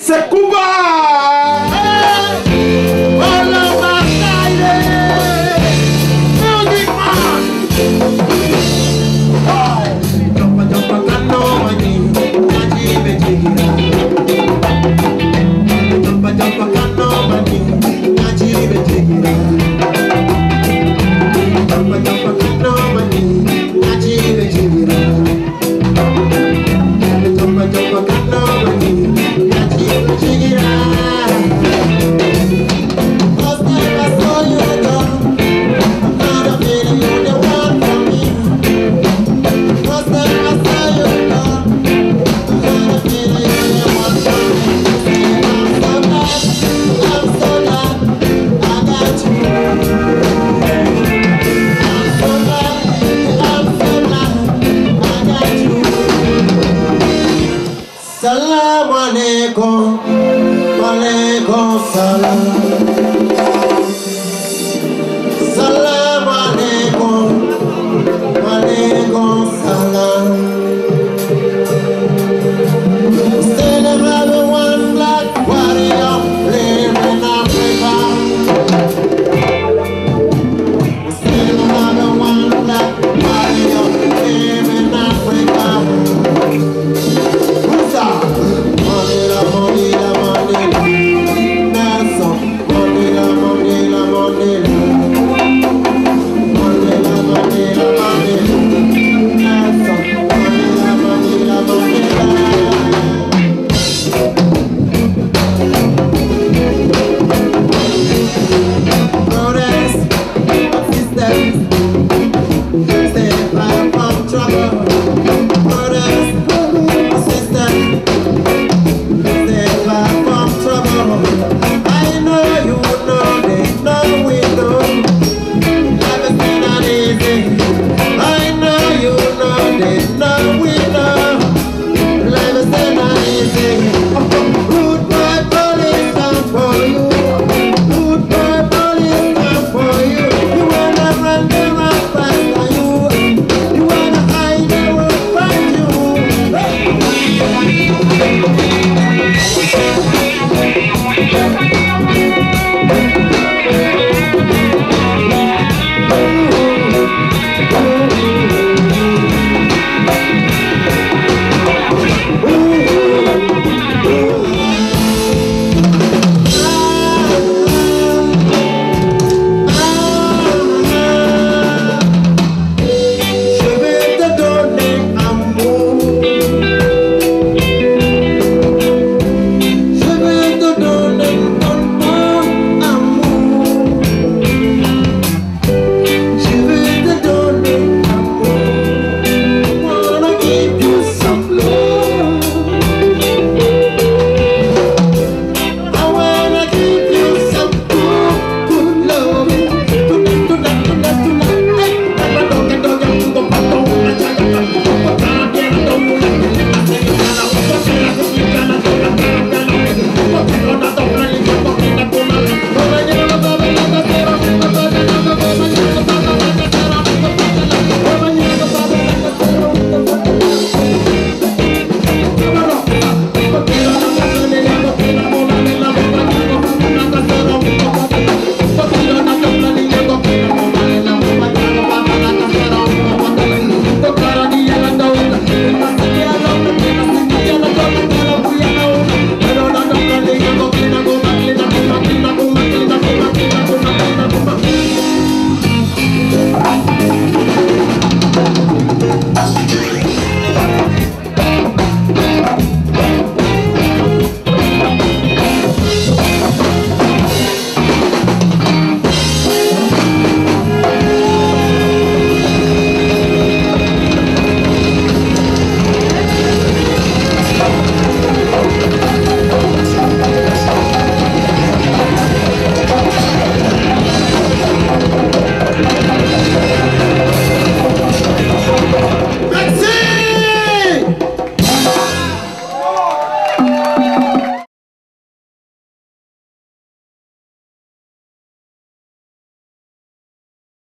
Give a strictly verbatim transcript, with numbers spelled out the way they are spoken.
Sekouba! Bolomba style! Music man! Jumpa jumpa kano mani, naji bejigira. Jumpa jumpa kano mani, naji bejigira. Jumpa jumpa kano mani, naji bejigira. Jumpa jumpa kano mani, naji bejigira. First time I saw you again, not a feeling you the one for me. First time I saw you again, not a feeling you the one for me. I'm so glad, I'm so glad I got you. I'm so glad, I'm so glad I got you. Salam alaikum, alaikum salam.